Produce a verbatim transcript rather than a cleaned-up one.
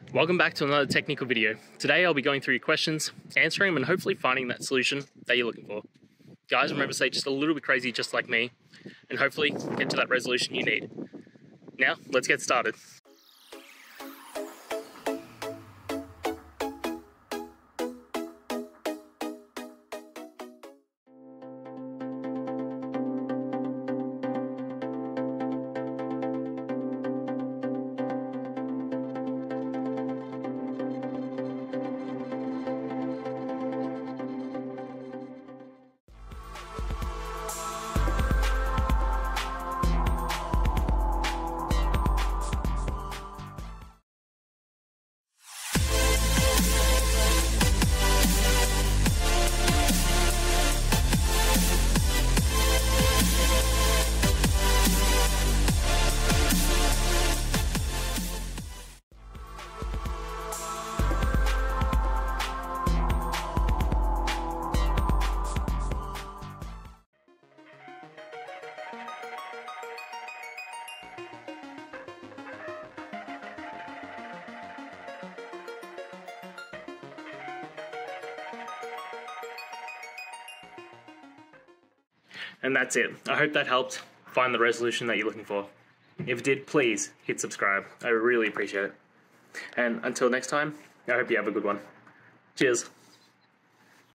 Welcome back to another technical video. Today I'll be going through your questions, answering them, and hopefully finding that solution that you're looking for. Guys, remember to stay just a little bit crazy just like me, and hopefully get to that resolution you need. Now, let's get started. And that's it. I hope that helped find the resolution that you're looking for. If it did, please hit subscribe. I really appreciate it. And until next time, I hope you have a good one. Cheers.